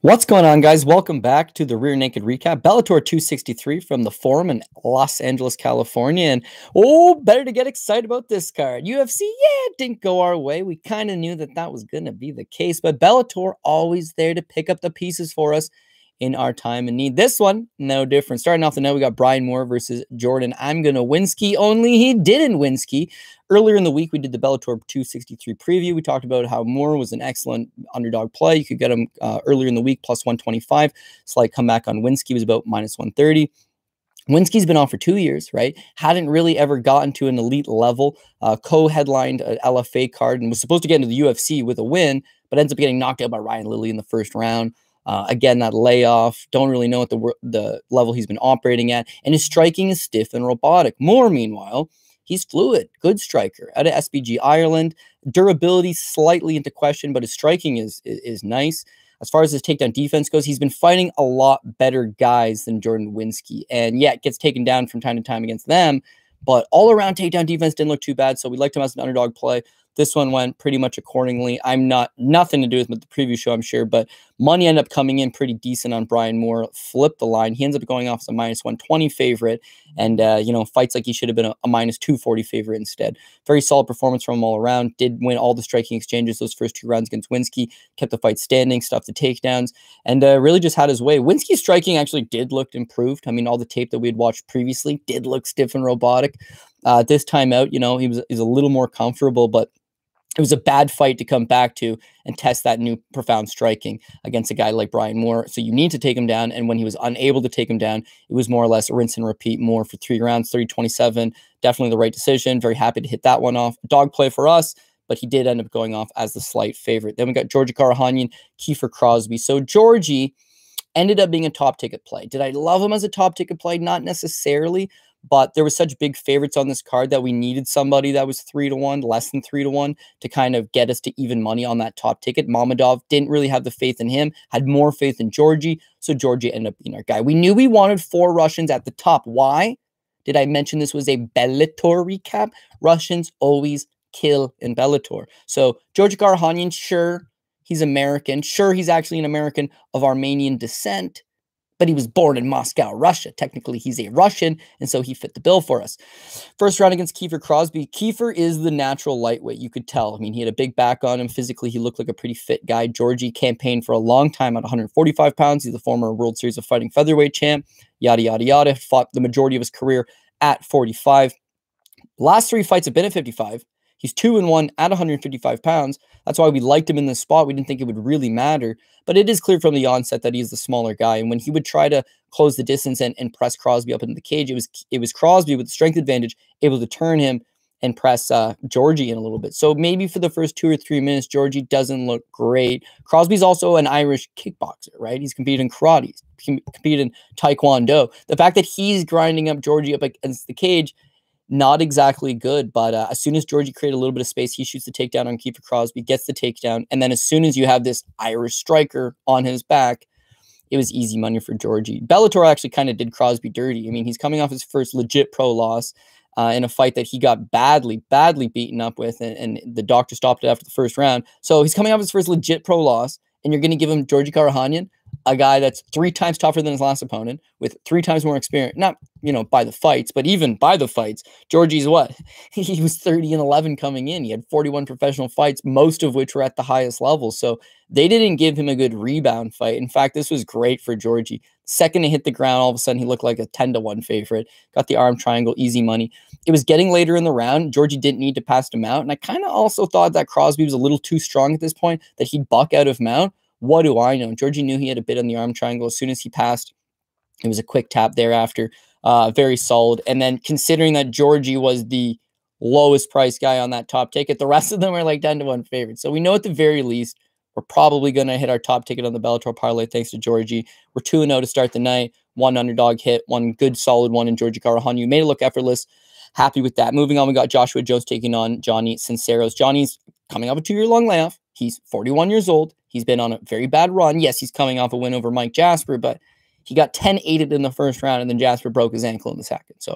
What's going on, guys? Welcome back to the Rear Naked Recap. Bellator 263 from the Forum in Los Angeles, California. And, better to get excited about this card. UFC, it didn't go our way. We kind of knew that was going to be the case. But Bellator always there to pick up the pieces for us in our time and need. This one, no different. Starting off the night, we got Brian Moore versus Jordan I'm Gonna Winski, only he didn't Winski. Earlier in the week, we did the Bellator 263 preview. We talked about how Moore was an excellent underdog play. You could get him earlier in the week, plus 125. Slight comeback on Winski was about minus 130. Winski's been on for 2 years, right? Hadn't really ever gotten to an elite level. Co-headlined an LFA card and was supposed to get into the UFC with a win, but ends up getting knocked out by Ryan Lilly in the first round. Again, that layoff, don't really know what the level he's been operating at. And his striking is stiff and robotic. Moore, meanwhile, he's fluid, good striker out of SBG Ireland. Durability slightly into question, but his striking is nice. As far as his takedown defense goes, he's been fighting a lot better guys than Jordan Winski. And yeah, it gets taken down from time to time against them, but all-around takedown defense didn't look too bad, so we liked him as an underdog play. This one went pretty much accordingly. Nothing to do with the preview show, I'm sure, but money ended up coming in pretty decent on Brian Moore. Flipped the line. He ends up going off as a minus 120 favorite, and fights like he should have been a minus 240 favorite instead. Very solid performance from him all around. Did win all the striking exchanges those first 2 rounds against Winski. Kept the fight standing, stuffed the takedowns, and really just had his way. Winski's striking actually did look improved. I mean, all the tape that we had watched previously did look stiff and robotic. This time out, he was a little more comfortable, but it was a bad fight to come back to and test that new profound striking against a guy like Brian Moore. So you need to take him down. And when he was unable to take him down, it was more or less rinse and repeat. Moore for 3 rounds, 30-27. Definitely the right decision. Very happy to hit that one off. Dog play for us, but he did end up going off as the slight favorite. Then we got Georgi Karakhanyan, Kiefer Crosby. So Georgie ended up being a top ticket play. Did I love him as a top ticket play? Not necessarily. But there were such big favorites on this card that we needed somebody that was 3-1, less than 3-1, to kind of get us to even money on that top ticket. Mamedov didn't really have the faith in him, had more faith in Georgie, so Georgie ended up being our guy. We knew we wanted 4 Russians at the top. Why? Did I mention this was a Bellator recap? Russians always kill in Bellator. So Georgi Karakhanyan, sure, he's American. Sure, he's actually an American of Armenian descent, but he was born in Moscow, Russia. Technically, he's a Russian, and so he fit the bill for us. First round against Kiefer Crosby. Kiefer is the natural lightweight, you could tell. I mean, he had a big back on him. Physically, he looked like a pretty fit guy. Georgie campaigned for a long time at 145 pounds. He's the former World Series of Fighting featherweight champ, yada, yada, yada. Fought the majority of his career at 45. Last 3 fights have been at 55. He's 2-1 at 155 pounds. That's why we liked him in this spot. We didn't think it would really matter. But it is clear from the onset that he's the smaller guy. And when he would try to close the distance and press Crosby up into the cage, it was Crosby with the strength advantage able to turn him and press Georgie in a little bit. So maybe for the first 2 or 3 minutes, Georgie doesn't look great. Crosby's also an Irish kickboxer, right? He's competed in karate. He's competed in taekwondo. The fact that he's grinding up Georgie up against the cage, not exactly good, but as soon as Georgie created a little bit of space, he shoots the takedown on Kiefer Crosby, gets the takedown, and then as soon as you have this Irish striker on his back, it was easy money for Georgie. Bellator actually kind of did Crosby dirty. I mean, he's coming off his first legit pro loss in a fight that he got badly beaten up with, and the doctor stopped it after the first round. So he's coming off his first legit pro loss, and you're going to give him Georgi Karakhanyan, a guy that's 3 times tougher than his last opponent with 3 times more experience. Not, by the fights, but even by the fights, Georgie's what? He was 30-11 coming in. He had 41 professional fights, most of which were at the highest level. So they didn't give him a good rebound fight. In fact, this was great for Georgie. Second to hit the ground, all of a sudden he looked like a 10-1 favorite. Got the arm triangle, easy money. It was getting later in the round. Georgie didn't need to pass him out. And I kind of also thought that Crosby was a little too strong at this point, that he'd buck out of mount. What do I know? Georgie knew he had a bit on the arm triangle. As soon as he passed, it was a quick tap thereafter. Very solid. And then considering that Georgie was the lowest price guy on that top ticket, the rest of them are like 10-1 favorites. So we know at the very least we're probably going to hit our top ticket on the Bellator parlay thanks to Georgie. We're 2-0 to start the night. 1 underdog hit, 1 good solid one in Georgi Karakhanyan. You made it look effortless. Happy with that. Moving on, we got Joshua Jones taking on Johnny Sinceros. Johnny's coming off a 2-year-long layoff. He's 41 years old. He's been on a very bad run. Yes, he's coming off a win over Mike Jasper, but he got 10-8'd in the first round, and then Jasper broke his ankle in the second. So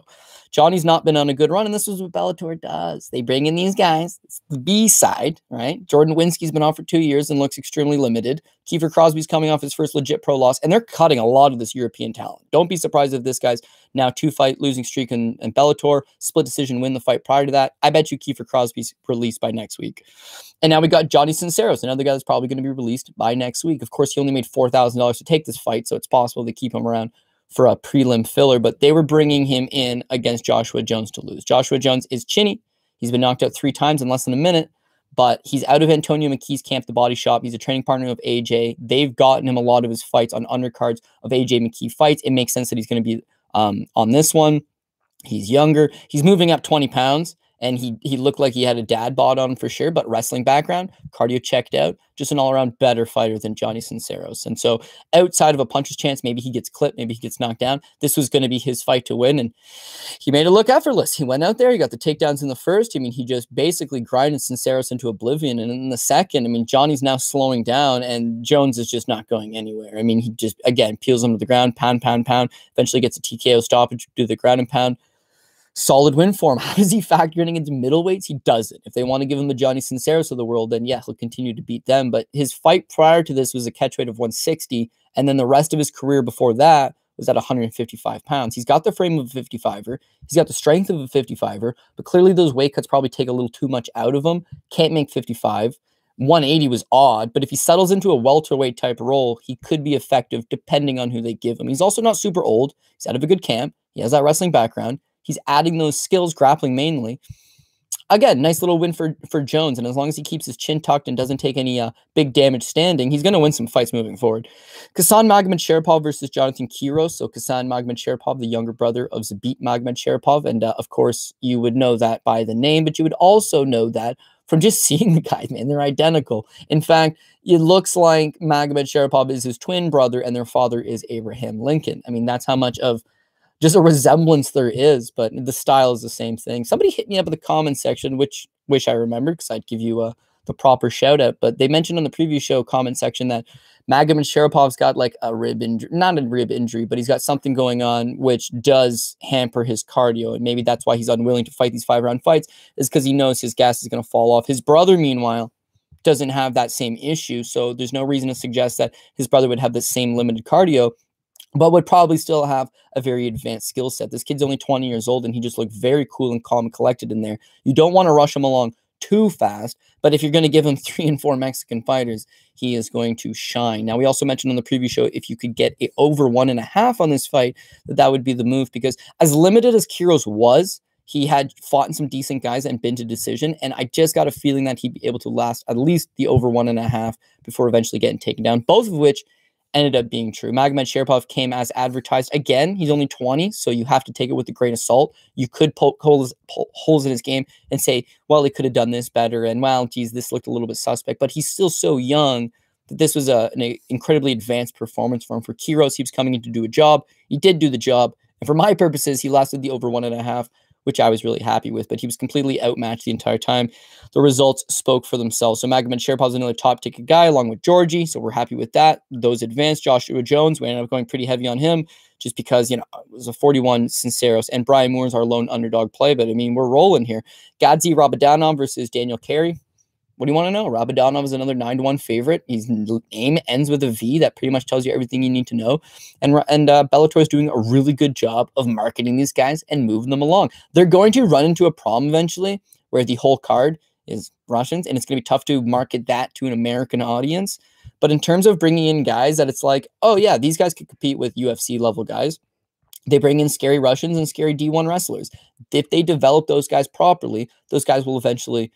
Johnny's not been on a good run, and this is what Bellator does. They bring in these guys. It's the B side, right? Jordan Winsky's been on for 2 years and looks extremely limited. Kiefer Crosby's coming off his first legit pro loss, and they're cutting a lot of this European talent. Don't be surprised if this guy's now 2-fight losing streak in Bellator, split decision win the fight prior to that. I bet you Kiefer Crosby's released by next week. And now we got Johnny Sinceros, another guy that's probably going to be released by next week. Of course, he only made $4,000 to take this fight, so it's possible they keep him around for a prelim filler, but they were bringing him in against Joshua Jones to lose. Joshua Jones is chinny. He's been knocked out 3 times in less than a minute, but he's out of Antonio McKee's camp, the Body Shop. He's a training partner of AJ. They've gotten him a lot of his fights on undercards of AJ McKee fights. It makes sense that he's going to be on this one. He's younger. He's moving up 20 pounds. And he looked like he had a dad bod on for sure, but wrestling background, cardio checked out, just an all-around better fighter than Johnny Sinceros. And so outside of a puncher's chance, maybe he gets clipped, maybe he gets knocked down, this was going to be his fight to win, and he made it look effortless. He went out there, he got the takedowns in the first. I mean, he just basically grinded Sinceros into oblivion, and in the second, I mean, Johnny's now slowing down, and Jones is just not going anywhere. I mean, he just, again, peels him to the ground, pound, eventually gets a TKO stoppage, do the ground and pound. Solid win for him. How does he factor in into middleweights? He doesn't. If they want to give him the Johnny Sinceros of the world, then yeah, he'll continue to beat them. But his fight prior to this was a catchweight of 160, and then the rest of his career before that was at 155 pounds. He's got the frame of a 55er. He's got the strength of a 55er, but clearly those weight cuts probably take a little too much out of him. Can't make 55. 180 was odd, but if he settles into a welterweight type role, he could be effective depending on who they give him. He's also not super old. He's out of a good camp. He has that wrestling background. He's adding those skills, grappling mainly. Again, nice little win for Jones. And as long as he keeps his chin tucked and doesn't take any big damage standing, he's going to win some fights moving forward. Kasan Magomedsharipov versus Jonathan Quiros. So Kasan Magomedsharipov, the younger brother of Zabit Magomedsharipov. And of course, you would know that by the name, but you would also know that from just seeing the guys, man. They're identical. In fact, it looks like Magomedsharipov is his twin brother and their father is Abraham Lincoln. I mean, that's how much of just a resemblance there is, but the style is the same thing. Somebody hit me up in the comments section, which wish I remembered because I'd give you the proper shout out. But they mentioned on the preview show comment section that Magomedsharipov's got like a rib injury, not a rib injury, but he's got something going on which does hamper his cardio. And maybe that's why he's unwilling to fight these 5-round fights, is because he knows his gas is going to fall off. His brother, meanwhile, doesn't have that same issue. So there's no reason to suggest that his brother would have the same limited cardio, but would probably still have a very advanced skill set. This kid's only 20 years old, and he just looked very cool and calm and collected in there. You don't want to rush him along too fast, but if you're going to give him 3 and 4 Mexican fighters, he is going to shine. Now, we also mentioned on the preview show, if you could get it over 1.5 on this fight, that would be the move, because as limited as Quiros was, he had fought in some decent guys and been to decision, and I just got a feeling that he'd be able to last at least the over 1.5 before eventually getting taken down, both of which ended up being true. Magomedsharipov came as advertised. Again, he's only 20, so you have to take it with a grain of salt. You could poke holes in his game and say, well, he could have done this better, and, well, geez, this looked a little bit suspect. But he's still so young that this was an incredibly advanced performance for him. For Quiros, he was coming in to do a job. He did do the job. And for my purposes, he lasted the over 1.5, which I was really happy with, but he was completely outmatched the entire time. The results spoke for themselves. So Magomedsharipov is another top ticket guy along with Georgie, so we're happy with that. Those advanced. Joshua Jones, we ended up going pretty heavy on him just because, you know, it was a 41 Sinceros, and Brian Moore is our lone underdog play, but I mean, we're rolling here. Gadzi Rabadanov versus Daniel Carey. What do you want to know? Rabadanov is another 9-1 favorite. His name ends with a V. That pretty much tells you everything you need to know. And Bellator is doing a really good job of marketing these guys and moving them along. They're going to run into a problem eventually where the whole card is Russians, and it's going to be tough to market that to an American audience. But in terms of bringing in guys that it's like, oh yeah, these guys could compete with UFC level guys, they bring in scary Russians and scary D1 wrestlers. If they develop those guys properly, those guys will eventually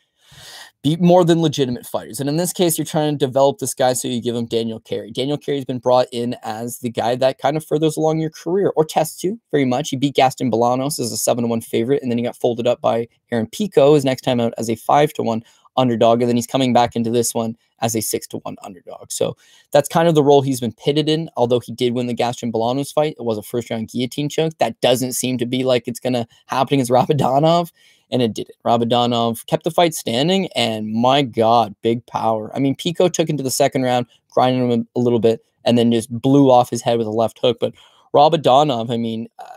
be more than legitimate fighters. And in this case, you're trying to develop this guy, so you give him Daniel Carey. Daniel Carey has been brought in as the guy that kind of furthers along your career, or tests you very much. He beat Gaston Bolanos as a 7-1 favorite, and then he got folded up by Aaron Pico his next time out as a 5-1 underdog, and then he's coming back into this one as a 6-1 underdog. So that's kind of the role he's been pitted in, although he did win the Gaston Bolanos fight. It was a first-round guillotine choke. That doesn't seem to be like it's going to happen against Rabadanov. And it didn't. Rabadanov kept the fight standing, and my God, big power. I mean, Pico took into the second round, grinding him a little bit, and then just blew off his head with a left hook. But Rabadanov, I mean,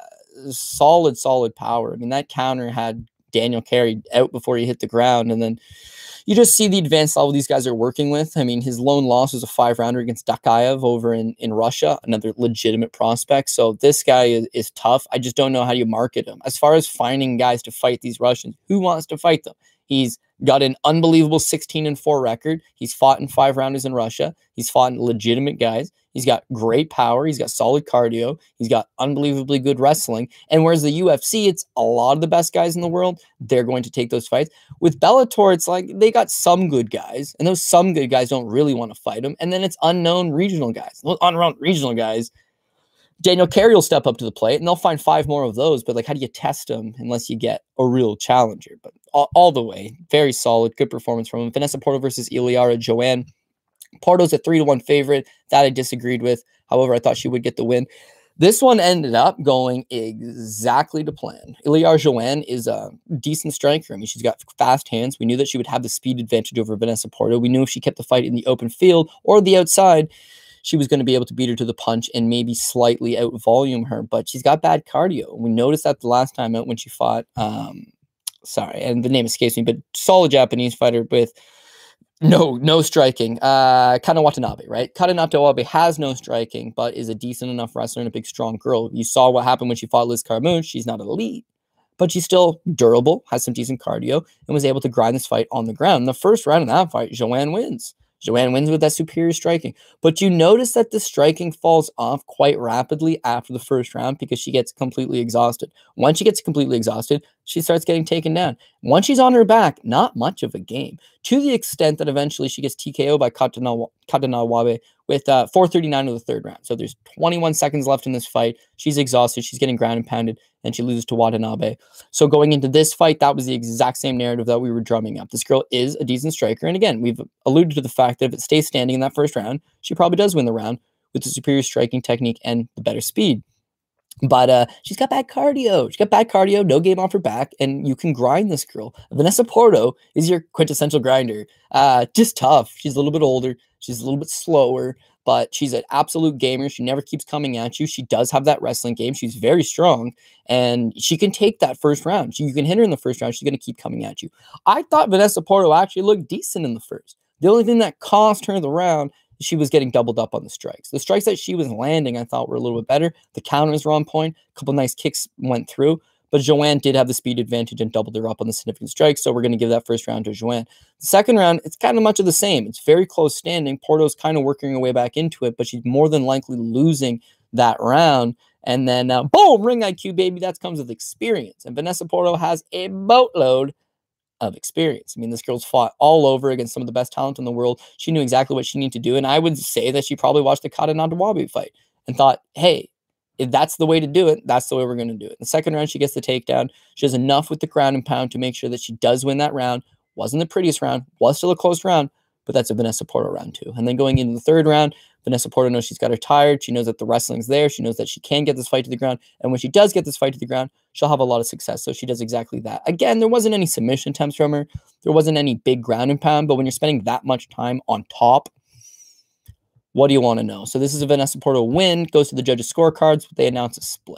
solid power. I mean, that counter had Daniel Carey out before he hit the ground, and then you just see the advanced level these guys are working with. I mean, his lone loss was a 5-rounder against Dakayev over in Russia, another legitimate prospect. So this guy is tough. I just don't know how you market him. As far as finding guys to fight these Russians, who wants to fight them? He's got an unbelievable 16-4 record. He's fought in 5-rounders in Russia. He's fought in legitimate guys. He's got great power. He's got solid cardio. He's got unbelievably good wrestling. And whereas the UFC, it's a lot of the best guys in the world, they're going to take those fights. With Bellator, it's like they got some good guys, and those some good guys don't really want to fight them. And then it's unknown regional guys. Those unknown regional guys, Daniel Carey will step up to the plate, and they'll find 5 more of those. But like, how do you test them unless you get a real challenger? But all the way, very solid, good performance from him. Vanessa Porto versus Iliara Joanne. Porto's a 3-1 favorite. That I disagreed with. However, I thought she would get the win. This one ended up going exactly to plan. Iliara Joanne is a decent striker. I mean, she's got fast hands. We knew that she would have the speed advantage over Vanessa Porto. We knew if she kept the fight in the open field or the outside, she was going to be able to beat her to the punch and maybe slightly out-volume her. But she's got bad cardio. We noticed that the last time out when she fought, sorry, and the name escapes me, but solid Japanese fighter with no striking. Kana Watanabe, right? Kana Watanabe has no striking, but is a decent enough wrestler and a big, strong girl. You saw what happened when she fought Liz Carmouche. She's not elite, but she's still durable, has some decent cardio, and was able to grind this fight on the ground. In the first round of that fight, Joanne wins. Joanne wins with that superior striking. But you notice that the striking falls off quite rapidly after the first round because she gets completely exhausted. Once she gets completely exhausted, she starts getting taken down. Once she's on her back, not much of a game, to the extent that eventually she gets TKO by Watanabe with 4:39 of the third round. So there's 21 seconds left in this fight. She's exhausted. She's getting ground and pounded, and she loses to Watanabe. So going into this fight, that was the exact same narrative that we were drumming up. This girl is a decent striker. And again, we've alluded to the fact that if it stays standing in that first round, she probably does win the round with the superior striking technique and the better speed. But she's got bad cardio. She's got bad cardio, no game off her back, and you can grind this girl. Vanessa Porto is your quintessential grinder. Just tough. She's a little bit older. She's a little bit slower, but she's an absolute gamer. She never keeps coming at you. She does have that wrestling game. She's very strong, and she can take that first round. You can hit her in the first round. She's going to keep coming at you. I thought Vanessa Porto actually looked decent in the first. The only thing that cost her the round, she was getting doubled up on the strikes. The strikes that she was landing, I thought, were a little bit better. The counters were on point. A couple nice kicks went through. But Joanne did have the speed advantage and doubled her up on the significant strikes, so we're going to give that first round to Joanne. The second round, it's kind of much of the same. It's very close standing. Porto's kind of working her way back into it, but she's more than likely losing that round. And then, boom, ring IQ, baby. That comes with experience. And Vanessa Porto has a boatload of experience. I mean, this girl's fought all over against some of the best talent in the world. She knew exactly what she needed to do. And I would say that she probably watched the Kata Watanabe fight and thought, hey, if that's the way to do it, that's the way we're going to do it. In the second round, she gets the takedown. She has enough with the ground and pound to make sure that she does win that round. Wasn't the prettiest round, was still a close round, but that's a Vanessa Porto round too. And then going into the third round, Vanessa Porto knows she's got her tired. She knows that the wrestling's there. She knows that she can get this fight to the ground. And when she does get this fight to the ground, she'll have a lot of success. So she does exactly that. Again, there wasn't any submission attempts from her. There wasn't any big ground and pound. But when you're spending that much time on top, what do you want to know? So this is a Vanessa Porto win. Goes to the judges' scorecards. They announce a split.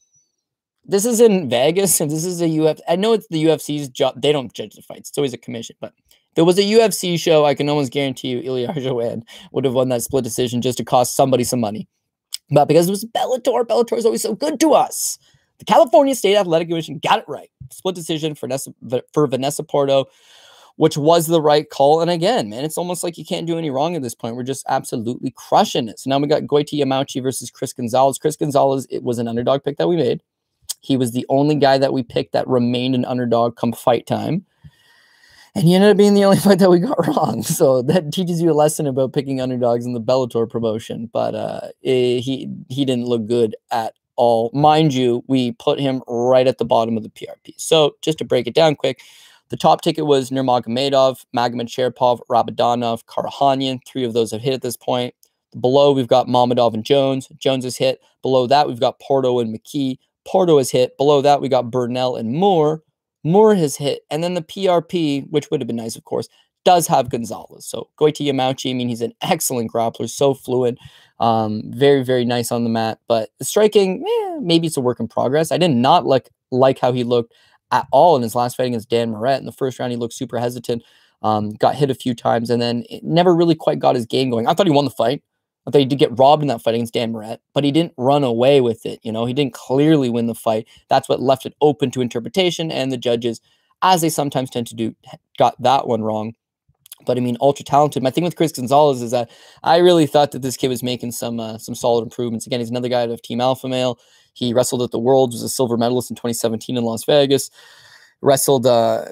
This is in Vegas, and this is a UFC. I know it's the UFC's job. They don't judge the fights. It's always a commission. But if it was a UFC show, I can almost guarantee you Iliara Joanne would have won that split decision just to cost somebody some money. But because it was Bellator is always so good to us. The California State Athletic Commission got it right. Split decision for Vanessa Porto, which was the right call. And again, man, it's almost like you can't do any wrong at this point. We're just absolutely crushing it. So now we got Goiti Yamauchi versus Chris Gonzalez. Chris Gonzalez, it was an underdog pick that we made. He was the only guy that we picked that remained an underdog come fight time. And he ended up being the only fight that we got wrong. So that teaches you a lesson about picking underdogs in the Bellator promotion. But he didn't look good at all. Mind you, we put him right at the bottom of the PRP. So just to break it down quick, the top ticket was Nurmagomedov, Magomedsharipov, Rabadonov, Karahanyan. 3 of those have hit at this point. Below, we've got Mamedov and Jones. Jones has hit. Below that, we've got Porto and McKee. Porto has hit. Below that, we got Burnell and Moore. Moore has hit. And then the PRP, which would have been nice, of course, does have Gonzalez. So Goiti Yamauchi, I mean, he's an excellent grappler, so fluent. Very, very nice on the mat, but the striking, maybe it's a work in progress. I did not like how he looked at all in his last fight against Dan Moret. In the first round, he looked super hesitant, got hit a few times, and then it never really quite got his game going. I thought he won the fight. I thought he did get robbed in that fight against Dan Moret, but he didn't run away with it. You know, he didn't clearly win the fight. That's what left it open to interpretation, and the judges, as they sometimes tend to do, got that one wrong. But I mean, ultra talented. My thing with Chris Gonzalez is that I really thought that this kid was making some solid improvements. Again, he's another guy out of Team Alpha Male. He wrestled at the Worlds, was a silver medalist in 2017 in Las Vegas. Wrestled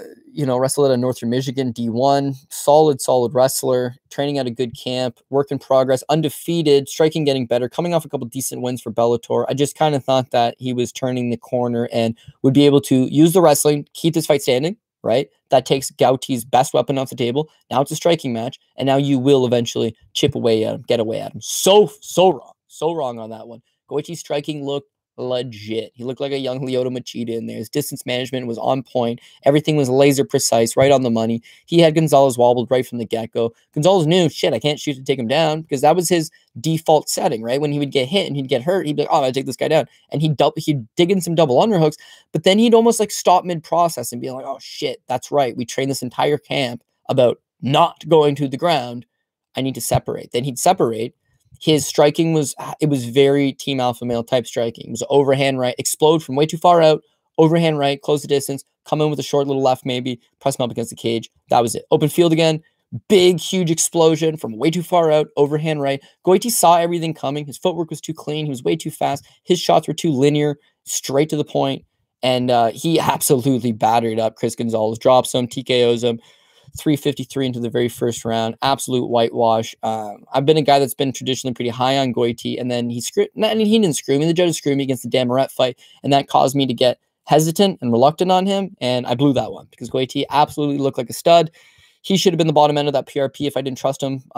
at a Northern Michigan D1. Solid wrestler. Training at a good camp. Work in progress. Undefeated. Striking getting better. Coming off a couple decent wins for Bellator. I just kind of thought that he was turning the corner and would be able to use the wrestling, keep this fight standing. Right? That takes Gauti's best weapon off the table. Now it's a striking match, and now you will eventually chip away at him, get away at him. So wrong. So wrong on that one. Gaethje's striking looked legit. He looked like a young Lyoto Machida in there. His distance management was on point. Everything was laser precise, right on the money. He had Gonzalez wobbled right from the get-go. Gonzalez knew, shit, I can't shoot to take him down, because that was his default setting, right? When he would get hit and he'd get hurt, he'd be like, oh, I'll take this guy down. And he'd dig in some double underhooks, but then he'd almost like stop mid-process and be like, oh, shit, that's right. We trained this entire camp about not going to the ground. I need to separate. Then he'd separate. His striking was very Team Alpha Male type striking. It was overhand right, explode from way too far out, overhand right, close the distance, come in with a short little left maybe, press him up against the cage. That was it. Open field again, big, huge explosion from way too far out, overhand right. Gaethje saw everything coming. His footwork was too clean. He was way too fast. His shots were too linear, straight to the point, and he absolutely battered up Chris Gonzalez, drops him, TKOs him. 353 into the very first round. Absolute whitewash. I've been a guy that's been traditionally pretty high on Gaethje, and then he didn't screw me. The judges screwed me against the Dan Moret fight, and that caused me to get hesitant and reluctant on him, and I blew that one because Gaethje absolutely looked like a stud. He should have been the bottom end of that PRP if I didn't trust him.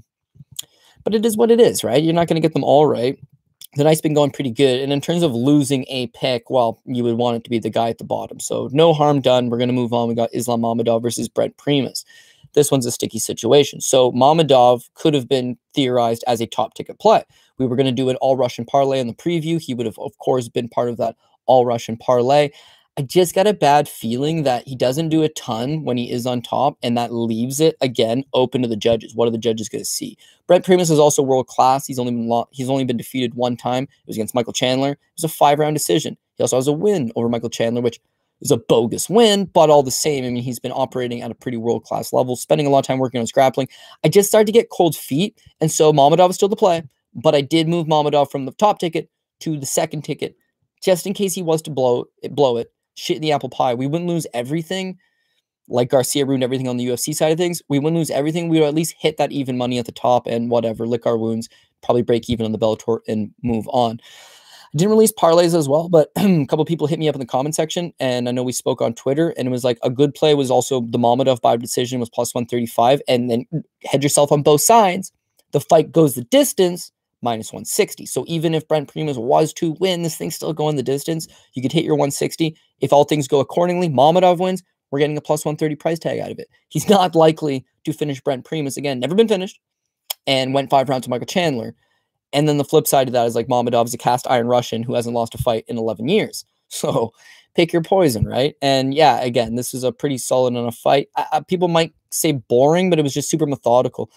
But it is what it is, right? You're not going to get them all right. The night's been going pretty good. And in terms of losing a pick, well, you would want it to be the guy at the bottom. So no harm done. We're going to move on. We got Islam Mamedov versus Brent Primus. This one's a sticky situation. So Mamedov could have been theorized as a top ticket play. We were going to do an all-Russian parlay in the preview. He would have, of course, been part of that all-Russian parlay. I just got a bad feeling that he doesn't do a ton when he is on top, and that leaves it, again, open to the judges. What are the judges going to see? Brent Primus is also world-class. He's only been defeated one time. It was against Michael Chandler. It was a 5-round decision. He also has a win over Michael Chandler, which is a bogus win, but all the same, I mean, he's been operating at a pretty world-class level, spending a lot of time working on his grappling. I just started to get cold feet, and so Mamedov is still the play, but I did move Mamedov from the top ticket to the second ticket, just in case he was to blow it. Shit in the apple pie. We wouldn't lose everything like Garcia ruined everything on the UFC side of things. We wouldn't lose everything. We would at least hit that even money at the top and whatever, lick our wounds, probably break even on the Bellator and move on. I didn't release parlays as well, but a couple people hit me up in the comment section, and I know we spoke on Twitter, and it was like a good play was also the Mamedov by decision was plus 135, and then head yourself on both sides. The fight goes the distance, minus 160. So even if Brent Primus was to win, this thing's still going the distance. You could hit your 160. If all things go accordingly, Mamedov wins, we're getting a plus 130 price tag out of it. He's not likely to finish Brent Primus. Again, never been finished, and went 5 rounds to Michael Chandler. And then the flip side of that is like Mamedov is a cast iron Russian who hasn't lost a fight in 11 years. So pick your poison, right? And yeah, again, this is a pretty solid enough fight. People might say boring, but it was just super methodical.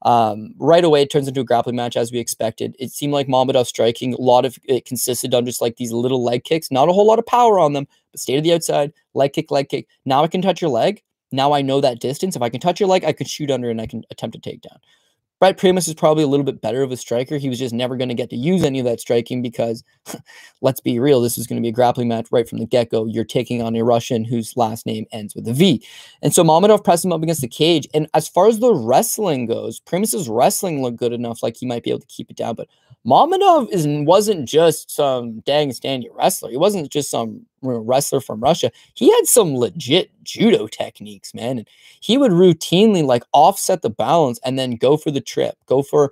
Right away, it turns into a grappling match as we expected. It seemed like Mamedov striking, a lot of it consisted on just like these little leg kicks, not a whole lot of power on them, but stay to the outside, leg kick, leg kick. Now I can touch your leg. Now I know that distance. If I can touch your leg, I can shoot under and I can attempt a takedown. Brent Primus is probably a little bit better of a striker. He was just never going to get to use any of that striking because, let's be real, this is going to be a grappling match right from the get-go. You're taking on a Russian whose last name ends with a V. And so Mamedov pressed him up against the cage. And as far as the wrestling goes, Primus's wrestling looked good enough, like he might be able to keep it down. But Mamedov wasn't just some dang standy wrestler. He wasn't just some wrestler from Russia. He had some legit judo techniques, man. And he would routinely like offset the balance and then go for the trip, go for,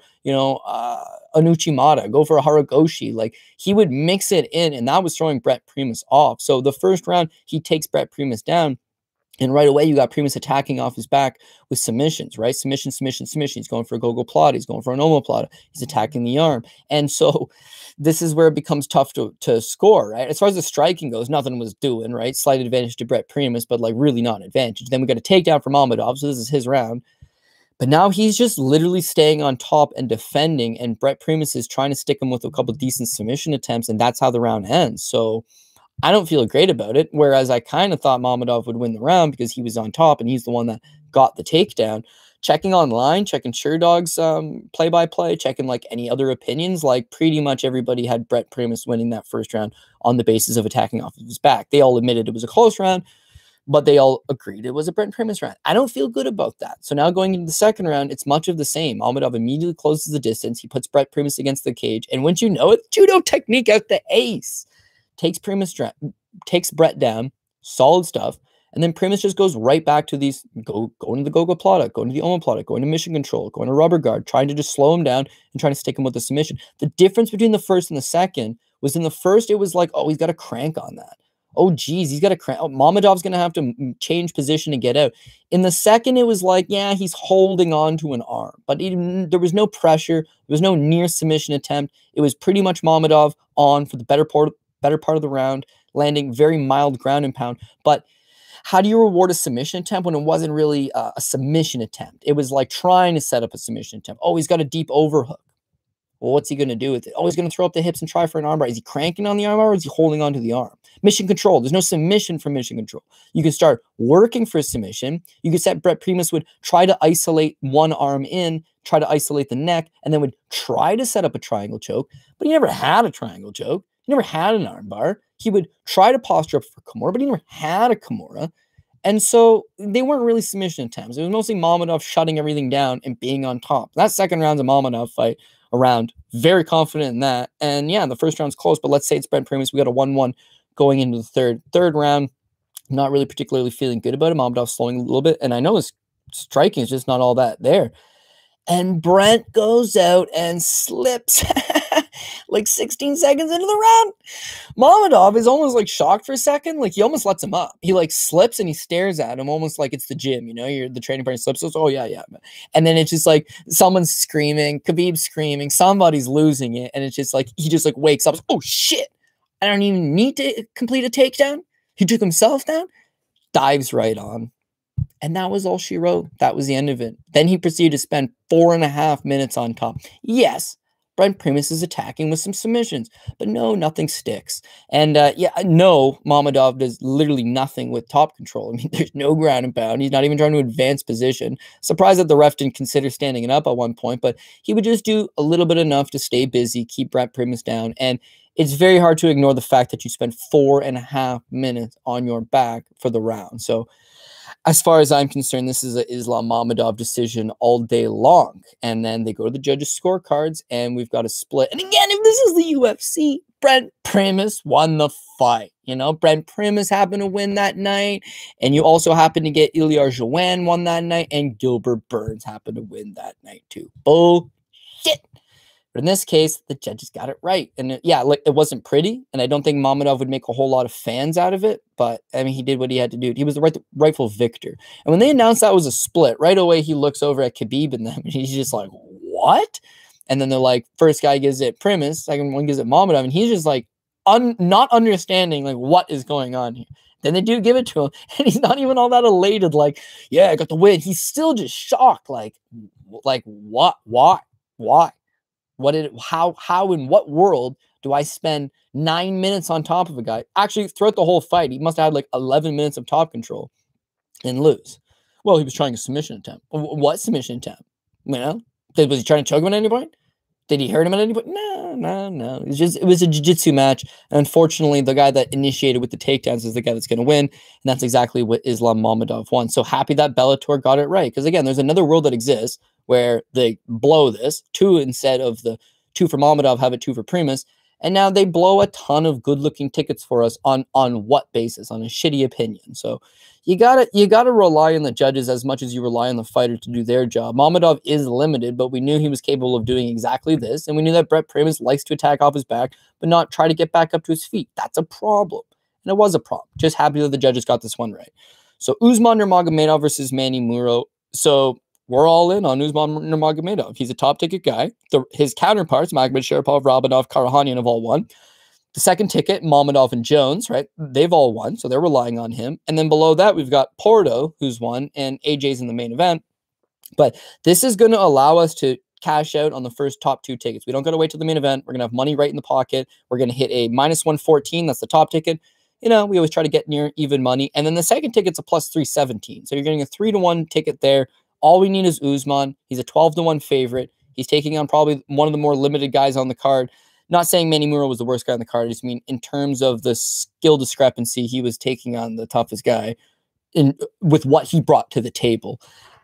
an Uchimata, go for a Haragoshi. Like he would mix it in, and that was throwing Brent Primus off. So the first round, he takes Brent Primus down. And right away, you got Primus attacking off his back with submissions, right? Submission, submission, submission. He's going for a gogoplata. He's going for an omoplata. He's attacking the arm. And so this is where it becomes tough to score, right? As far as the striking goes, nothing was doing, right? Slight advantage to Brett Primus, but like really not an advantage. Then we got a takedown from Mamadov, so this is his round. But now he's just literally staying on top and defending, and Brett Primus is trying to stick him with a couple decent submission attempts, and that's how the round ends. So I don't feel great about it, whereas I kind of thought Mamadov would win the round because he was on top and he's the one that got the takedown. Checking online, checking SureDog's play-by-play, checking like any other opinions, like pretty much everybody had Brett Primus winning that first round on the basis of attacking off of his back. They all admitted it was a close round, but they all agreed it was a Brett Primus round. I don't feel good about that. So now going into the second round, it's much of the same. Mamadov immediately closes the distance. He puts Brett Primus against the cage, and once you know it, judo technique out the ace. Takes Brett down, solid stuff, and then Primus just goes right back to these, going to the gogoplata, going to the omoplata, going to mission control, going to rubber guard, trying to just slow him down and trying to stick him with the submission. The difference between the first and the second was in the first, it was like, oh, he's got to crank on that. Oh, geez, he's got to crank. Oh, Mamadov's going to have to change position to get out. In the second, it was like, yeah, he's holding on to an arm, but there was no pressure. There was no near submission attempt. It was pretty much Mamadov on for the better part of the round, landing very mild ground and pound. But how do you reward a submission attempt when it wasn't really a submission attempt? It was like trying to set up a submission attempt. Oh, he's got a deep overhook. Well, what's he going to do with it? Oh, he's going to throw up the hips and try for an armbar. Is he cranking on the armbar or is he holding onto the arm? Mission control. There's no submission for mission control. You can start working for a submission. You could set Brett Primus would try to isolate one arm in, try to isolate the neck, and then would try to set up a triangle choke, but he never had a triangle choke. He never had an armbar. He would try to posture up for Kimura, but he never had a Kimura. And so they weren't really submission attempts. It was mostly Mamadov shutting everything down and being on top. That second round's a Mamadov fight around. Very confident in that. And yeah, the first round's close, but let's say it's Brett Primus. We got a 1-1 going into the third round. Not really particularly feeling good about it. Mamadov slowing a little bit. And I know his striking is just not all that there. And Brent goes out and slips like 16 seconds into the round. Mamadov is almost like shocked for a second. Like he almost lets him up. He like slips and he stares at him almost like it's the gym, you know, you're the training partner slips. Oh yeah, yeah. And then it's just like someone's screaming, Khabib's screaming, somebody's losing it. And it's just like, he just like wakes up. Oh shit. I don't even need to complete a takedown. He took himself down, dives right on. And that was all she wrote. That was the end of it. Then he proceeded to spend 4.5 minutes on top. Yes, Brent Primus is attacking with some submissions, but no, nothing sticks. And yeah, no, Mamadov does literally nothing with top control. I mean, there's no ground and pound. He's not even trying to advance position. Surprised that the ref didn't consider standing it up at one point, but he would just do a little bit enough to stay busy, keep Brent Primus down. And it's very hard to ignore the fact that you spent 4.5 minutes on your back for the round. So as far as I'm concerned, this is an Islam Mamadov decision all day long. And then they go to the judges' scorecards, and we've got a split. And again, if this is the UFC, Brent Primus won the fight. You know, Brent Primus happened to win that night. And you also happen to get Ilyar Jouin won that night, and Gilbert Burns happened to win that night too. Bullshit. But in this case, the judges got it right. And yeah, like it wasn't pretty. And I don't think Mamadov would make a whole lot of fans out of it. But I mean, he did what he had to do. He was the rightful victor. And when they announced that was a split, right away, he looks over at Khabib and them. And he's just like, what? And then they're like, first guy gives it Primus, second one gives it Mamadov. And he's just like, not understanding like what is going on here. Then they do give it to him. And he's not even all that elated. Like, yeah, I got the win. He's still just shocked. Like what? Why? How in what world do I spend 9 minutes on top of a guy? Actually, throughout the whole fight, he must have had like 11 minutes of top control and lose. Well, he was trying a submission attempt. What submission attempt? You know, was he trying to choke him at any point? Did he hurt him at any point? No. It was a jiu-jitsu match. And unfortunately, the guy that initiated with the takedowns is the guy that's going to win. And that's exactly what Islam Mamadov won. So happy that Bellator got it right. Because again, there's another world that exists where they blow this 2 instead of the 2 for Mamadov, have it 2 for Primus. And now they blow a ton of good-looking tickets for us on what basis? On a shitty opinion. So you gotta rely on the judges as much as you rely on the fighter to do their job. Mamadov is limited, but we knew he was capable of doing exactly this. And we knew that Brett Primus likes to attack off his back, but not try to get back up to his feet. That's a problem. And it was a problem. Just happy that the judges got this one right. So Usman Nurmagomedov versus Manny Muro. So we're all in on Usman Nurmagomedov. He's a top ticket guy. His counterparts, Magomed Sharapov, Rabanov, Karahanyan have all won. The second ticket, Mamedov and Jones, right? They've all won, so they're relying on him. And then below that, we've got Porto, who's won, and AJ's in the main event. But this is going to allow us to cash out on the first top 2 tickets. We don't got to wait till the main event. We're going to have money right in the pocket. We're going to hit a -114. That's the top ticket. We always try to get near even money. And then the second ticket's a +317. So you're getting a 3-to-1 ticket there. All we need is Usman. He's a 12-to-1 favorite. He's taking on probably one of the more limited guys on the card. Not saying Manny Muro was the worst guy on the card. I just mean in terms of the skill discrepancy, he was taking on the toughest guy with what he brought to the table.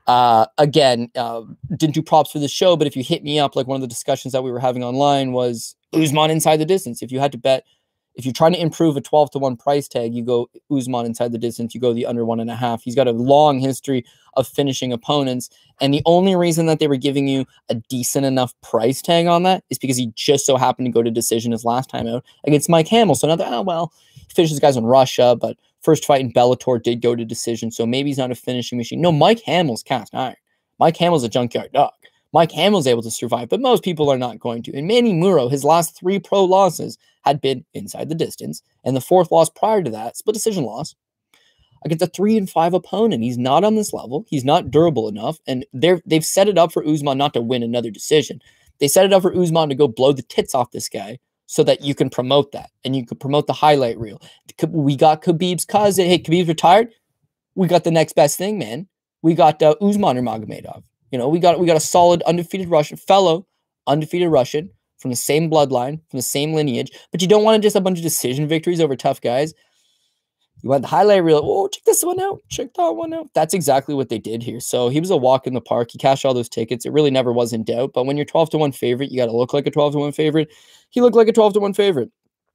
Didn't do props for the show, but if you hit me up, like one of the discussions that we were having online was Usman inside the distance. If you had to bet, if you're trying to improve a 12-to-1 price tag, you go Usman inside the distance, you go the under 1.5. He's got a long history of finishing opponents. And the only reason that they were giving you a decent enough price tag on that is because he just so happened to go to decision his last time out against Mike Hamill. So now he finishes guys in Russia, but first fight in Bellator did go to decision. So maybe he's not a finishing machine. No, Mike Hamill's cast iron. Mike Hamill's a junkyard dog. Mike Hamill's able to survive, but most people are not going to. And Manny Muro, his last 3 pro losses had been inside the distance. And the 4th loss prior to that, split decision loss, against a 3-5 opponent. He's not on this level. He's not durable enough. And they've set it up for Usman not to win another decision. They set it up for Usman to go blow the tits off this guy so that you can promote that. And you can promote the highlight reel. We got Khabib's cousin. Hey, Khabib's retired. We got the next best thing, man. We got Usman Nurmagomedov. We got a solid undefeated Russian, fellow undefeated Russian from the same bloodline, from the same lineage. But you don't want just a bunch of decision victories over tough guys. You want the highlight reel. Oh, check this one out. Check that one out. That's exactly what they did here. So he was a walk in the park. He cashed all those tickets. It really never was in doubt. But when you're 12-to-1 favorite, you got to look like a 12-to-1 favorite. He looked like a 12-to-1 favorite.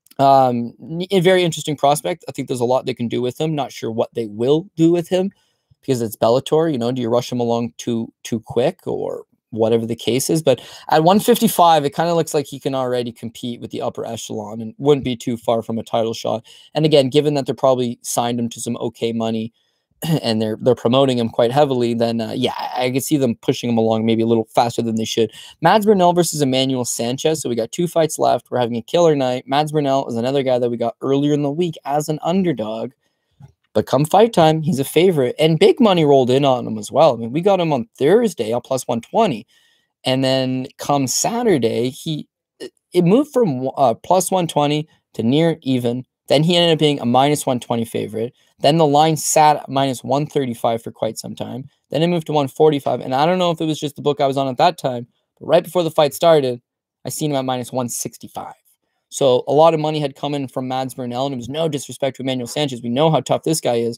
A very interesting prospect. I think there's a lot they can do with him. Not sure what they will do with him because it's Bellator. Do you rush him along too quick or whatever the case is? But at 155, it kind of looks like he can already compete with the upper echelon and wouldn't be too far from a title shot. And again, given that they're probably signed him to some okay money and they're promoting him quite heavily, then I could see them pushing him along maybe a little faster than they should. Mads Burnell versus Emmanuel Sanchez. So we got 2 fights left. We're having a killer night. Mads Burnell is another guy that we got earlier in the week as an underdog. But come fight time, he's a favorite. And big money rolled in on him as well. I mean, we got him on Thursday at +120. And then come Saturday, it moved from +120 to near even. Then he ended up being a -120 favorite. Then the line sat at -135 for quite some time. Then it moved to 145. And I don't know if it was just the book I was on at that time, but right before the fight started, I seen him at -165. So a lot of money had come in from Mads Burnell, and it was no disrespect to Emmanuel Sanchez. We know how tough this guy is.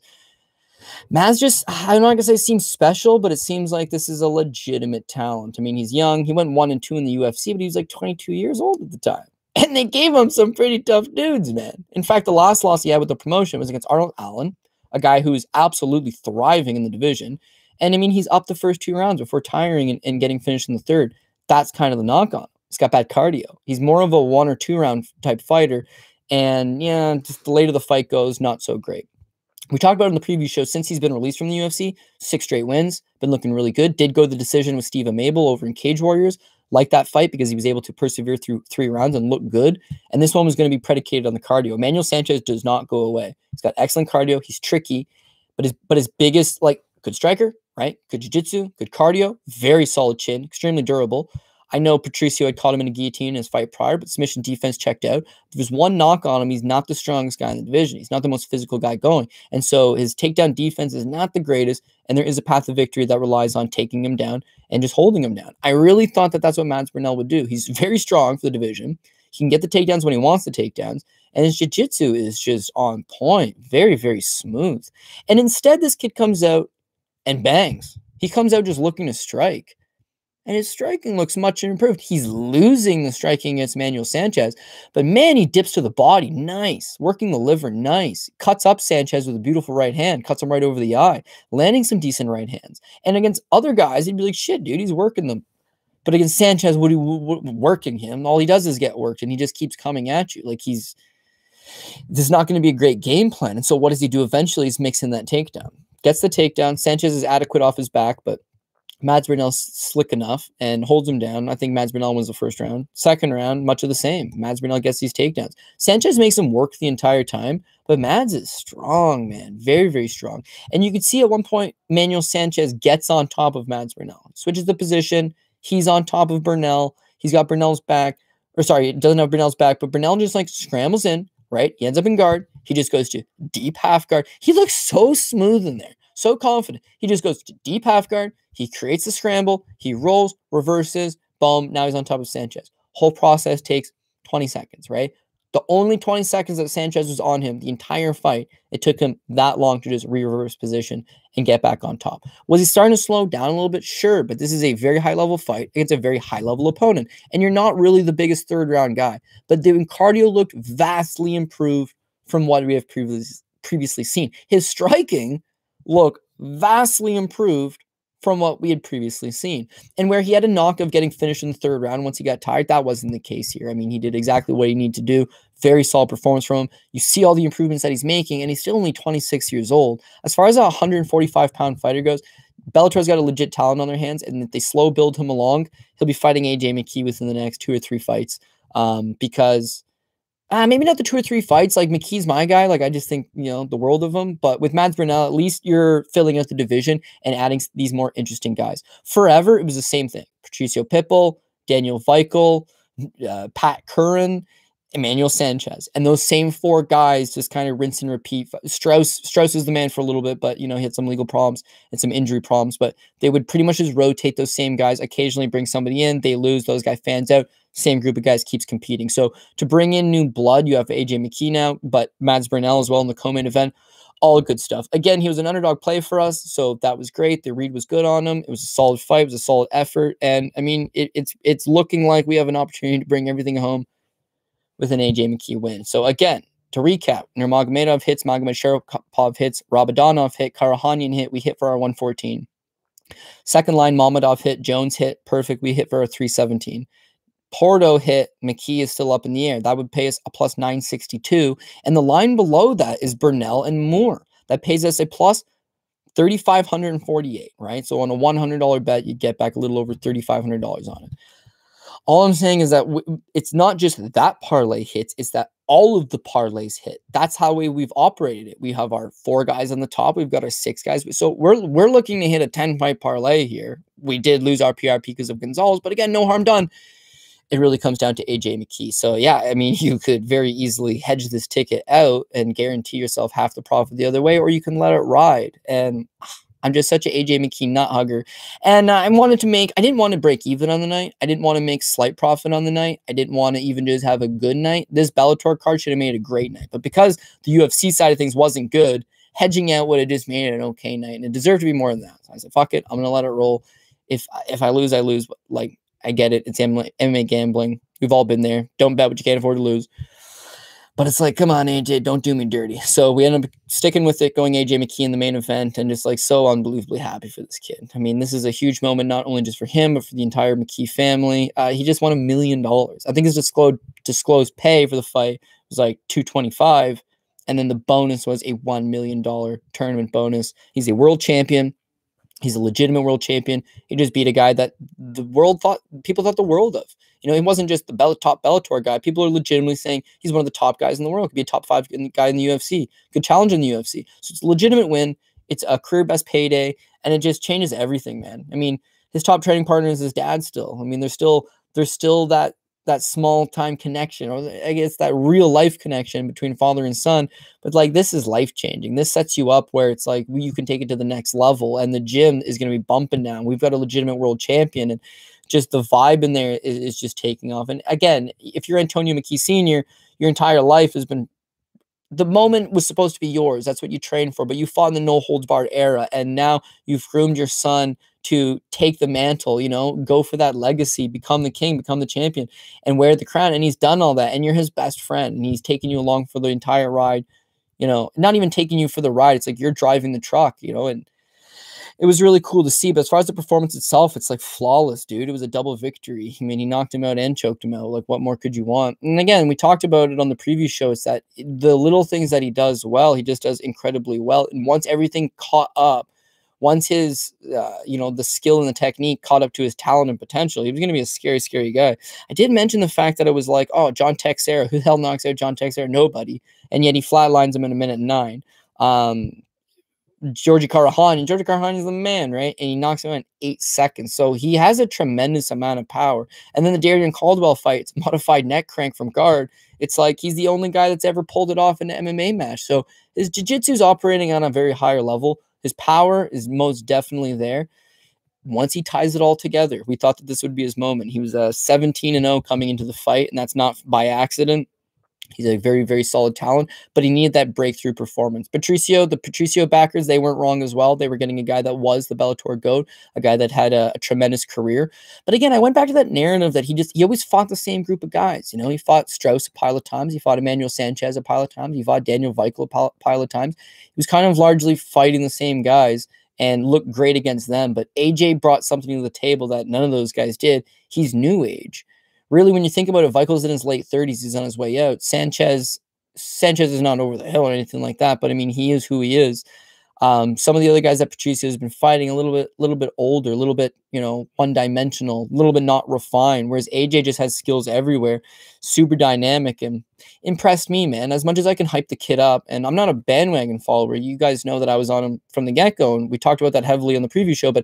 Mads just, I'm not going to say seems special, but it seems like this is a legitimate talent. I mean, he's young. He went 1-2 in the UFC, but he was like 22 years old at the time. And they gave him some pretty tough dudes, man. In fact, the last loss he had with the promotion was against Arnold Allen, a guy who is absolutely thriving in the division. And I mean, he's up the first 2 rounds before tiring and getting finished in the third. That's kind of the knock on him. He's got bad cardio. He's more of a 1 or 2 round type fighter. And just the later the fight goes, not so great. We talked about it in the preview show. Since he's been released from the UFC, 6 straight wins, been looking really good. Did go the decision with Steve Amable over in Cage Warriors. Like that fight because he was able to persevere through 3 rounds and look good. And this one was going to be predicated on the cardio. Emmanuel Sanchez does not go away. He's got excellent cardio. He's tricky, but his biggest, good striker, right? Good jiu-jitsu, good cardio, very solid chin, extremely durable. I know Patricio had caught him in a guillotine in his fight prior, but submission defense checked out. There's one knock on him. He's not the strongest guy in the division. He's not the most physical guy going. And so his takedown defense is not the greatest, and there is a path to victory that relies on taking him down and just holding him down. I really thought that that's what Mads Burnell would do. He's very strong for the division. He can get the takedowns when he wants the takedowns, and his jiu-jitsu is just on point. Very, very smooth. And instead, this kid comes out and bangs. He comes out just looking to strike. And his striking looks much improved. He's losing the striking against Emmanuel Sanchez. But man, he dips to the body. Nice. Working the liver. Nice. Cuts up Sanchez with a beautiful right hand. Cuts him right over the eye. Landing some decent right hands. And against other guys, he'd be like, shit, dude, he's working them. But against Sanchez, working him, all he does is get worked. And he just keeps coming at you. This is not going to be a great game plan. And so what does he do eventually is mix in that takedown. gets the takedown. Sanchez is adequate off his back, but Mads Burnell's slick enough and holds him down. I think Mads Burnell wins the first round. Second round, much of the same. Mads Burnell gets these takedowns. Sanchez makes him work the entire time, but Mads is strong, man. Very, very strong. And you could see at one point, Manuel Sanchez gets on top of Mads Burnell. Switches the position. He's on top of Burnell. He's got Burnell's back. Or sorry, it doesn't have Burnell's back, but Burnell just like scrambles in, right? He ends up in guard. He just goes to deep half guard. He looks so smooth in there. So confident. He just goes to deep half guard. He creates the scramble. He rolls, reverses, boom. Now he's on top of Sanchez. Whole process takes 20 seconds, right? The only 20 seconds that Sanchez was on him the entire fight, it took him that long to just reverse position and get back on top. Was he starting to slow down a little bit? Sure, but this is a very high-level fight against a very high-level opponent, and you're not really the biggest third-round guy. But the cardio looked vastly improved from what we have previously seen. His striking looked vastly improved from what we had previously seen. And where he had a knock of getting finished in the third round once he got tired, that wasn't the case here. I mean, he did exactly what he needed to do. Very solid performance from him. You see all the improvements that he's making, and he's still only 26 years old. As far as a 145-pound fighter goes, Bellator's got a legit talent on their hands, and if they slow build him along, he'll be fighting AJ McKee within the next 2 or 3 fights because... maybe not the 2 or 3 fights. Like, McKee's my guy. Like, I just think, the world of him. But with Mads Burnell, at least you're filling out the division and adding these more interesting guys. Forever, it was the same thing. Patricio Pitbull, Daniel Weichel, Pat Curran, Emmanuel Sanchez. And those same 4 guys just kind of rinse and repeat. Strauss is the man for a little bit, but, he had some legal problems and some injury problems. But they would pretty much just rotate those same guys, occasionally bring somebody in. They lose, those guys fans out. Same group of guys keeps competing. So to bring in new blood, you have AJ McKee now, but Mads Burnell as well in the co-main event. All good stuff. Again, he was an underdog play for us, so that was great. The read was good on him. It was a solid fight. It was a solid effort. And, I mean, it's looking like we have an opportunity to bring everything home with an AJ McKee win. So, again, to recap, Nurmagomedov hits, Magomedsharipov hits, Rabadonov hit, Karahanyan hit. We hit for our 114. Second line, Mamedov hit, Jones hit. Perfect. We hit for our 317. Porto hit, McKee is still up in the air. That would pay us a plus 962. And the line below that is Burnell and Moore. That pays us a plus 3,548, right? So on a $100 bet, you get back a little over $3,500 on it. All I'm saying is that it's not just that parlay hits, it's that all of the parlays hit. That's how we've operated it. We have our 4 guys on the top. We've got our 6 guys. So we're looking to hit a 10-fight parlay here. We did lose our PRP because of Gonzalez, but again, no harm done. It really comes down to AJ McKee. So, yeah, I mean, you could very easily hedge this ticket out and guarantee yourself half the profit the other way, or you can let it ride. And I'm just such an AJ McKee nut hugger. And I didn't want to break even on the night. I didn't want to make slight profit on the night. I didn't want to even just have a good night. This Bellator card should have made a great night. But because the UFC side of things wasn't good, hedging out would have just made it an okay night. And it deserved to be more than that. So I said, fuck it. I'm going to let it roll. If I lose, I lose. But, like, I get it. It's MMA gambling. We've all been there. Don't bet what you can't afford to lose. But it's like, come on, AJ, don't do me dirty. So we ended up sticking with it, going AJ McKee in the main event, and just like so unbelievably happy for this kid. I mean, this is a huge moment, not only just for him, but for the entire McKee family. He just won $1 million. I think his disclosed pay for the fight was like $225, and then the bonus was a $1 million tournament bonus. He's a world champion. He's a legitimate world champion. He just beat a guy that people thought the world of. He wasn't just the top Bellator guy. People are legitimately saying he's one of the top guys in the world. Could be a top 5 guy in the UFC. Could challenge in the UFC. So it's a legitimate win. It's a career best payday, and it just changes everything, man. I mean, his top training partner is his dad still. I mean, there's still that small time connection, or I guess that real life connection between father and son. But like, this is life changing. This sets you up where it's like you can take it to the next level, and the gym is going to be bumping down. We've got a legitimate world champion, and just the vibe in there is just taking off. And again, if you're Antonio McKee Sr., your entire life has been, the moment was supposed to be yours. That's what you trained for, but you fought in the no holds barred era, and now you've groomed your son to take the mantle, go for that legacy, become the king, become the champion, and wear the crown. And he's done all that, and you're his best friend, and he's taking you along for the entire ride, not even taking you for the ride. It's like you're driving the truck, and it was really cool to see. But as far as the performance itself, it's like flawless, dude. It was a double victory. I mean, he knocked him out and choked him out. Like, what more could you want? And again, we talked about it on the previous show. It's that the little things that he does well, he just does incredibly well. And once everything caught up, once his, the skill and the technique caught up to his talent and potential, he was going to be a scary, scary guy. I did mention the fact that it was like, oh, John Teixeira, who the hell knocks out John Teixeira? Nobody. And yet he flatlines him in a minute 9. Georgi Karahan, and Georgi Karahan is the man, right? And he knocks him out in 8 seconds. So he has a tremendous amount of power. And then the Darrion Caldwell fight, it's modified neck crank from guard. It's like he's the only guy that's ever pulled it off in an MMA match. So his jiu-jitsu is operating on a very higher level. His power is most definitely there. Once he ties it all together, we thought that this would be his moment. He was 17-0 coming into the fight, and that's not by accident. He's a very, very solid talent, but he needed that breakthrough performance. The Patricio backers, they weren't wrong as well. They were getting a guy that was the Bellator GOAT, a guy that had a tremendous career. But again, I went back to that narrative that he always fought the same group of guys. You know, he fought Strauss a pile of times. He fought Emmanuel Sanchez a pile of times. He fought Daniel Weichel a pile of times. He was kind of largely fighting the same guys and looked great against them. But AJ brought something to the table that none of those guys did. He's new age. Really, when you think about it, Weichel's in his late 30s. He's on his way out. Sanchez is not over the hill or anything like that, but I mean, he is who he is. Some of the other guys that Patricio has been fighting a little bit older, a little bit, one-dimensional, a little bit not refined, whereas AJ just has skills everywhere, super dynamic, and impressed me, man. As much as I can hype the kid up, and I'm not a bandwagon follower. You guys know that I was on him from the get-go, and we talked about that heavily on the preview show, but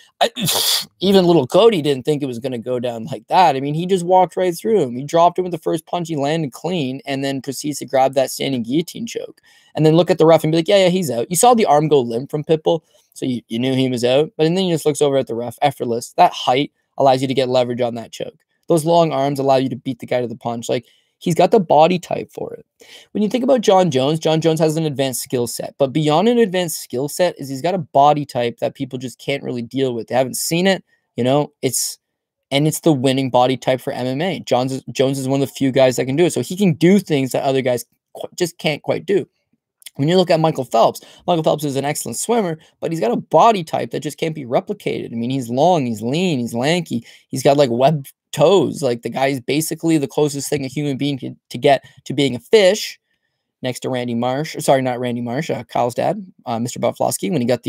even little Cody didn't think it was going to go down like that. I mean, he just walked right through him. He dropped him with the first punch. He landed clean and then proceeds to grab that standing guillotine choke. And then look at the ref and be like, yeah, he's out. You saw the arm go limp from Pitbull, so you knew he was out. But then he just looks over at the ref, effortless. That height allows you to get leverage on that choke. Those long arms allow you to beat the guy to the punch. Like, he's got the body type for it. When you think about Jon Jones has an advanced skill set. But beyond an advanced skill set is he's got a body type that people just can't really deal with. They haven't seen it, it's the winning body type for MMA. Jones is one of the few guys that can do it. So he can do things that other guys just can't quite do. When you look at Michael Phelps is an excellent swimmer, but he's got a body type that just can't be replicated. I mean, he's long, he's lean, he's lanky. He's got like webbed toes. Like, the guy is basically the closest thing a human being can to get to being a fish, next to Randy Marsh. Sorry, not Randy Marsh, Kyle's dad, Mr. Buflosky, when he got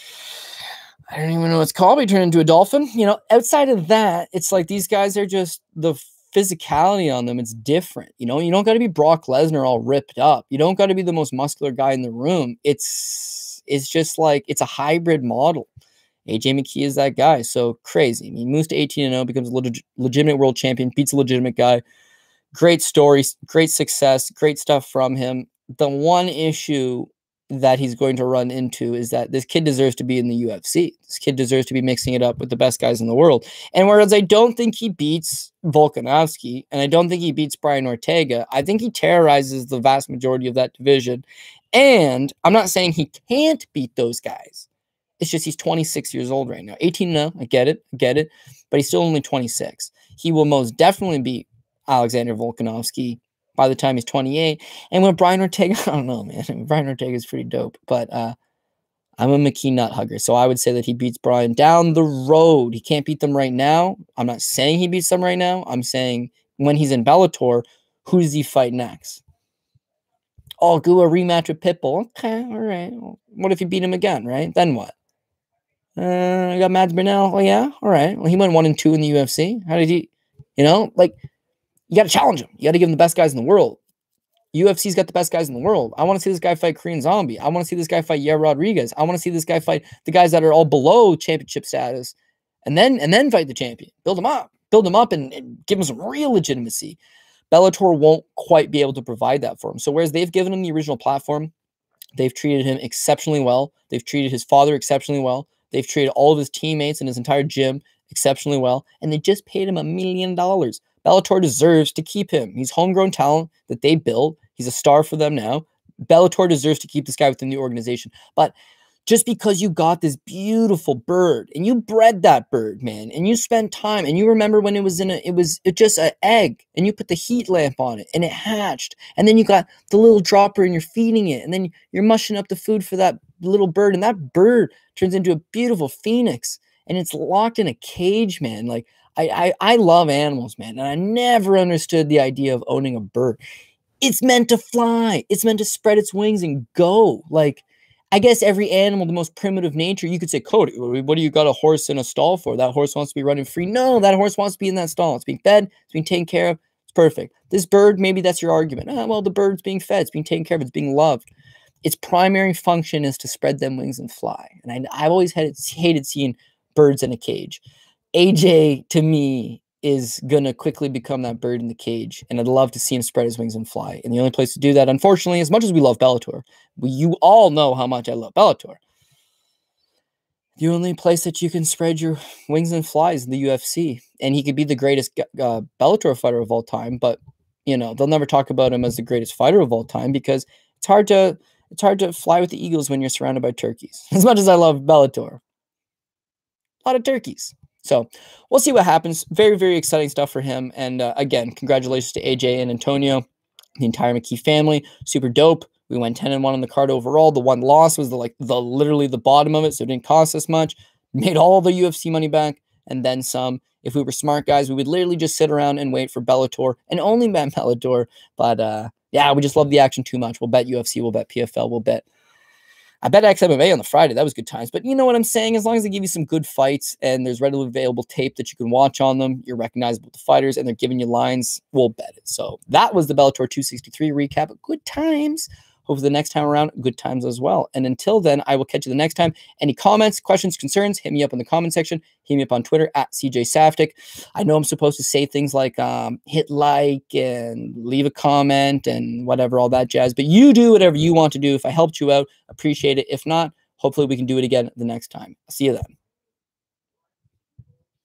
I don't even know what it's called, but he turned into a dolphin. Outside of that, it's like these guys are just the physicality on them. It's different. You don't got to be Brock Lesnar all ripped up. You don't got to be the most muscular guy in the room. It's just like, it's a hybrid model. AJ McKee is that guy. So crazy. I mean, moves to 18-0, becomes a legitimate world champion, beats a legitimate guy. Great story, great success, great stuff from him. The one issue that he's going to run into is that this kid deserves to be in the UFC. This kid deserves to be mixing it up with the best guys in the world. And whereas I don't think he beats Volkanovski, and I don't think he beats Brian Ortega, I think he terrorizes the vast majority of that division. And I'm not saying he can't beat those guys. It's just he's 26 years old right now. 18-0, I get it. But he's still only 26. He will most definitely beat Alexander Volkanovski by the time he's 28. And with Brian Ortega, I don't know, man. Brian Ortega is pretty dope. But I'm a McKee nut hugger. So I would say that he beats Brian down the road. He can't beat them right now. I'm not saying he beats them right now. I'm saying when he's in Bellator, who does he fight next? Oh, do a rematch with Pitbull. Okay, all right. Well, what if you beat him again, right? Then what? I got Mads Burnell. Oh, yeah? All right. Well, he went 1-2 in the UFC. How did he, you got to challenge him. You got to give him the best guys in the world. UFC's got the best guys in the world. I want to see this guy fight Korean Zombie. I want to see this guy fight Yair Rodriguez. I want to see this guy fight the guys that are all below championship status, and then fight the champion. Build him up and give him some real legitimacy. Bellator won't quite be able to provide that for him. So whereas they've given him the original platform, they've treated him exceptionally well. They've treated his father exceptionally well. They've treated all of his teammates and his entire gym exceptionally well, and they just paid him $1 million. Bellator deserves to keep him. He's homegrown talent that they built. He's a star for them now. Bellator deserves to keep this guy within the organization. But just because you got this beautiful bird and you bred that bird, man, and you spent time and you remember when it was just an egg and you put the heat lamp on it and it hatched, and then you got the little dropper and you're feeding it, and then you're mushing up the food for that little bird, and that bird turns into a beautiful phoenix, and it's locked in a cage, man. Like I love animals, man, and I never understood the idea of owning a bird. It's meant to fly. It's meant to spread its wings and go. Like, I guess every animal, the most primitive nature, you could say, Cody, what do you got a horse in a stall for? That horse wants to be running free. No, that horse wants to be in that stall. It's being fed. It's being taken care of. It's perfect. This bird, maybe that's your argument. Well, the bird's being fed. It's being taken care of. It's being loved. Its primary function is to spread them wings and fly. And I've always hated seeing birds in a cage. AJ, to me, is going to quickly become that bird in the cage, and I'd love to see him spread his wings and fly. And the only place to do that, unfortunately, as much as we love Bellator, you all know how much I love Bellator, the only place that you can spread your wings and fly is the UFC. And he could be the greatest Bellator fighter of all time, but, you know, they'll never talk about him as the greatest fighter of all time because it's hard to fly with the eagles when you're surrounded by turkeys. As much as I love Bellator, a lot of turkeys. So we'll see what happens. Very, very exciting stuff for him. And again, congratulations to AJ and Antonio, the entire McKee family. Super dope. We went 10-1 on the card overall. The one loss was literally the bottom of it, so it didn't cost us much. Made all the UFC money back and then some. If we were smart guys, we would literally just sit around and wait for Bellator and only bet Bellator. But yeah, we just love the action too much. We'll bet UFC, we'll bet PFL, I bet XMMA on the Friday. That was good times. But you know what I'm saying? As long as they give you some good fights and there's readily available tape that you can watch on them, you're recognizable to fighters, and they're giving you lines, we'll bet it. So that was the Bellator 263 recap. Good times. Hopefully the next time around, good times as well. And until then, I will catch you the next time. Any comments, questions, concerns, hit me up in the comment section. Hit me up on Twitter at CJ Saftic. I know I'm supposed to say things like hit like and leave a comment and whatever, all that jazz. But you do whatever you want to do. If I helped you out, appreciate it. If not, hopefully we can do it again the next time. I'll see you then.